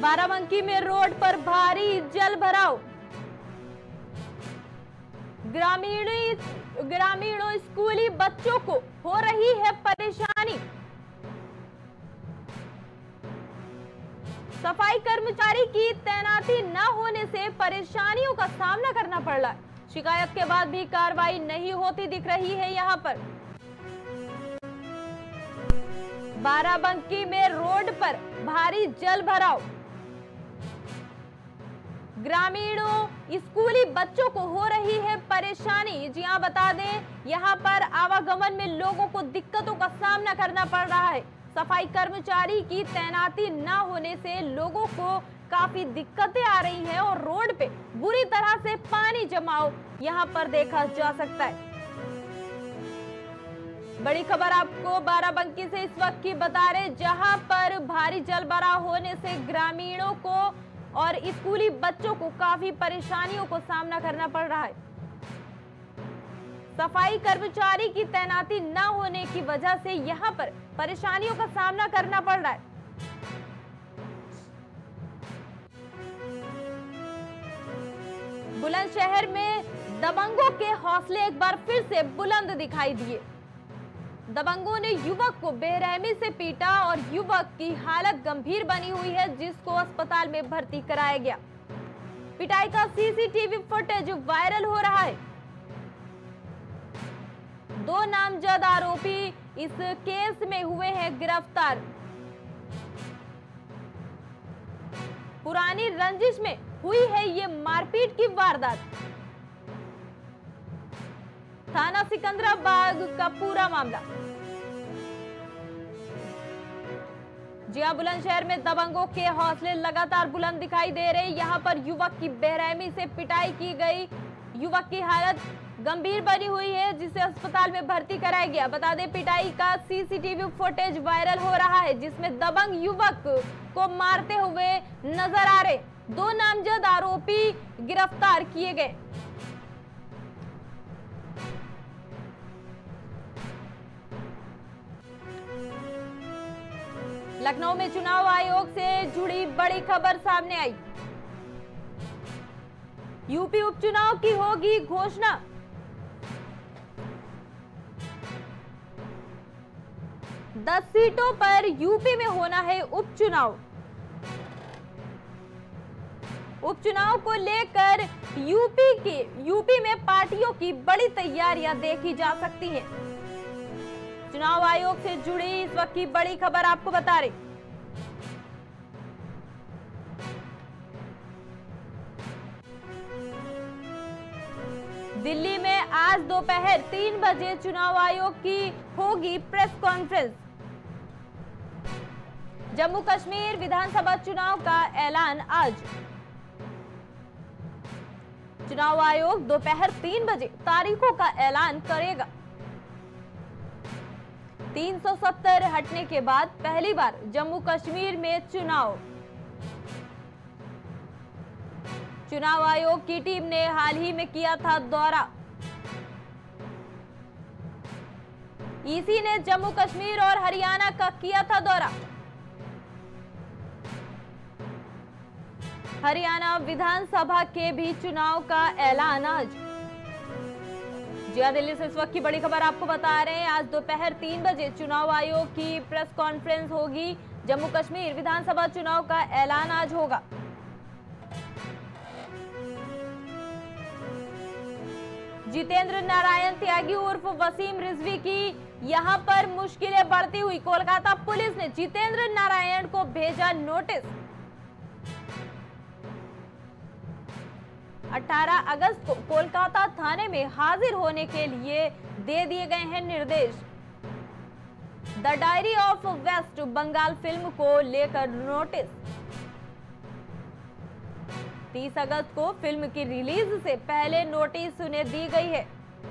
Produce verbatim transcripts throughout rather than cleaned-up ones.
बाराबंकी में रोड पर भारी जल भराव। ग्रामीणों ग्रामीणों स्कूली बच्चों को हो रही है परेशानी। सफाई कर्मचारी की तैनाती न होने से परेशानियों का सामना करना पड़ रहा है। शिकायत के बाद भी कार्रवाई नहीं होती दिख रही है। यहां पर बाराबंकी में रोड पर भारी जल भराव। ग्रामीणों स्कूली बच्चों को हो रही है परेशानी। जी हां, बता दें यहां पर आवागमन में लोगों को दिक्कतों का सामना करना पड़ रहा है। सफाई कर्मचारी की तैनाती न होने से लोगों को काफी दिक्कतें आ रही हैं और रोड पे बुरी तरह से पानी जमाव यहां पर देखा जा सकता है। बड़ी खबर आपको बाराबंकी से इस वक्त की बता रहे, जहां पर भारी जल भराव होने से ग्रामीणों को और स्कूली बच्चों को काफी परेशानियों को सामना करना पड़ रहा है। सफाई कर्मचारी की तैनाती न होने की वजह से यहां पर परेशानियों का सामना करना पड़ रहा है। बुलंदशहर में दबंगों के हौसले एक बार फिर से बुलंद दिखाई दिए। दबंगों ने युवक को बेरहमी से पीटा और युवक की हालत गंभीर बनी हुई है, जिसको अस्पताल में भर्ती कराया गया। पिटाई का सीसीटीवी फुटेज वायरल हो रहा है। दो नामजद आरोपी इस केस में हुए हैं गिरफ्तार। पुरानी रंजिश में हुई है ये मारपीट की वारदात। थाना सिकंदराबाद का पूरा मामला। जी हां, बुलंदशहर में दबंगों के हौसले लगातार बुलंद दिखाई दे रहे। यहां पर युवक की बेरहमी से पिटाई की गई। युवक की हालत गंभीर बनी हुई है, जिसे अस्पताल में भर्ती कराया गया। बता दें पिटाई का सीसीटीवी फुटेज वायरल हो रहा है, जिसमें दबंग युवक को मारते हुए नजर आ रहे। दो नामजद आरोपी गिरफ्तार किए गए। लखनऊ में चुनाव आयोग से जुड़ी बड़ी खबर सामने आई। यूपी उपचुनाव की होगी घोषणा। दस सीटों पर यूपी में होना है उपचुनाव। उपचुनाव को लेकर यूपी के यूपी में पार्टियों की बड़ी तैयारियां देखी जा सकती हैं। चुनाव आयोग से जुड़ी इस वक्त की बड़ी खबर आपको बता रही। दिल्ली में आज दोपहर तीन बजे चुनाव आयोग की होगी प्रेस कॉन्फ्रेंस। जम्मू कश्मीर विधानसभा चुनाव का ऐलान आज। चुनाव आयोग दोपहर तीन बजे तारीखों का ऐलान करेगा। तीन सौ सत्तर हटने के बाद पहली बार जम्मू कश्मीर में चुनाव। चुनाव आयोग की टीम ने हाल ही में किया था दौरा। ईसी ने जम्मू कश्मीर और हरियाणा का किया था दौरा। हरियाणा विधानसभा के भी चुनाव का ऐलान आज। जिया दिल्ली से इस वक्त की बड़ी खबर आपको बता रहे हैं। आज दोपहर तीन बजे चुनाव आयोग की प्रेस कॉन्फ्रेंस होगी। जम्मू कश्मीर विधानसभा चुनाव का ऐलान आज होगा। जितेंद्र नारायण त्यागी उर्फ वसीम रिजवी की यहां पर मुश्किलें बढ़ती हुई। कोलकाता पुलिस ने जितेंद्र नारायण को भेजा नोटिस। अठारह अगस्त को कोलकाता थाने में हाजिर होने के लिए दे दिए गए हैं निर्देश। The diary of West Bengal film को लेकर नोटिस। तीस अगस्त को फिल्म की रिलीज से पहले नोटिस उन्हें दी गई है।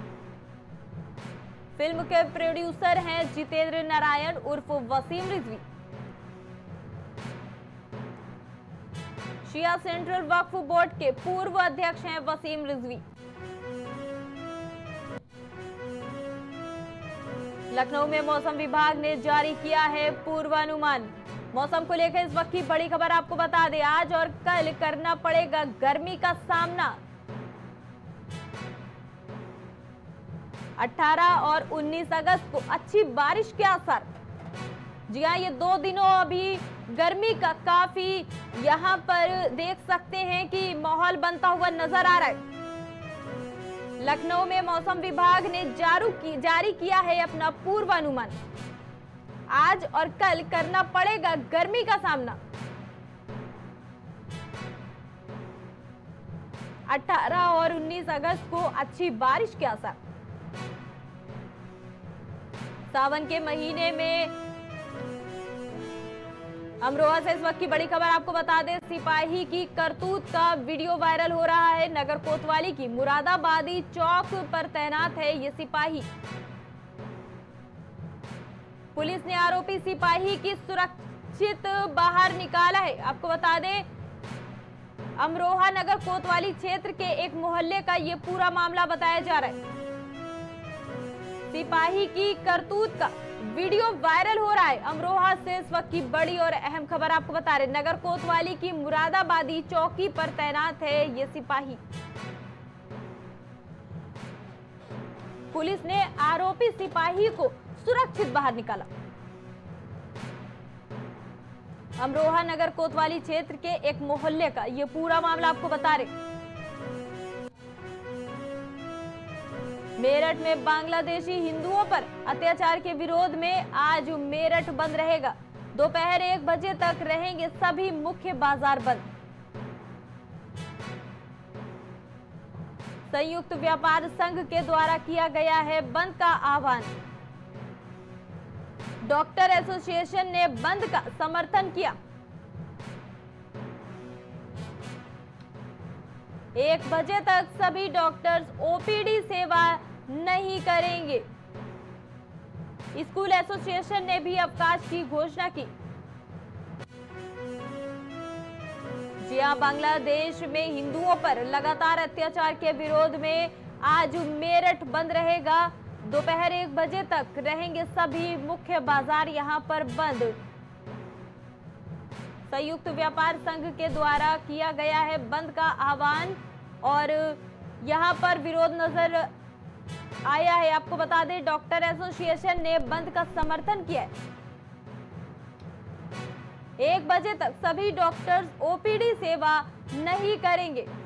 फिल्म के प्रोड्यूसर हैं जितेंद्र नारायण उर्फ वसीम रिजवी। शिया सेंट्रल वक्फ बोर्ड के पूर्व अध्यक्ष हैं वसीम रिजवी। लखनऊ में मौसम विभाग ने जारी किया है पूर्वानुमान। मौसम को लेकर इस वक्त की बड़ी खबर आपको बता दें, आज और कल करना पड़ेगा गर्मी का सामना। अठारह और उन्नीस अगस्त को अच्छी बारिश के आसार। जी हाँ, ये दो दिनों अभी गर्मी का काफी यहाँ पर देख सकते हैं कि माहौल बनता हुआ नजर आ रहा है। लखनऊ में मौसम विभाग ने जारू की, जारी किया है अपना पूर्वानुमान। आज और कल करना पड़ेगा गर्मी का सामना। अठारह और उन्नीस अगस्त को अच्छी बारिश के आसार। सावन के महीने में अमरोहा से इस वक्त की बड़ी खबर आपको बता दें, सिपाही की करतूत का वीडियो वायरल हो रहा है। नगर कोतवाली की मुरादाबादी चौक पर तैनात है ये सिपाही। पुलिस ने आरोपी सिपाही की सुरक्षित बाहर निकाला है। आपको बता दें, अमरोहा नगर कोतवाली क्षेत्र के एक मोहल्ले का ये पूरा मामला बताया जा रहा है। सिपाही की करतूत का वीडियो वायरल हो रहा है। अमरोहा से इस वक्त की बड़ी और अहम खबर आपको बता रहे, नगर कोतवाली की मुरादाबादी चौकी पर तैनात है ये सिपाही। पुलिस ने आरोपी सिपाही को सुरक्षित बाहर निकाला। अमरोहा नगर कोतवाली क्षेत्र के एक मोहल्ले का ये पूरा मामला आपको बता रहे। मेरठ में बांग्लादेशी हिंदुओं पर अत्याचार के विरोध में आज मेरठ बंद रहेगा। दोपहर एक बजे तक रहेंगे सभी मुख्य बाजार बंद। संयुक्त व्यापार संघ के द्वारा किया गया है बंद का आह्वान। डॉक्टर एसोसिएशन ने बंद का समर्थन किया। एक बजे तक सभी डॉक्टर्स ओपीडी सेवा नहीं करेंगे। स्कूल एसोसिएशन ने भी अवकाश की घोषणा की। जी हां, बांग्लादेश में हिंदुओं पर लगातार अत्याचार के विरोध में आज मेरठ बंद रहेगा। दोपहर एक बजे तक रहेंगे सभी मुख्य बाजार यहां पर बंद। संयुक्त व्यापार संघ के द्वारा किया गया है बंद का आह्वान और यहां पर विरोध नजर आया है। आपको बता दें, डॉक्टर एसोसिएशन ने बंद का समर्थन किया है। एक बजे तक सभी डॉक्टर्स ओपीडी सेवा नहीं करेंगे।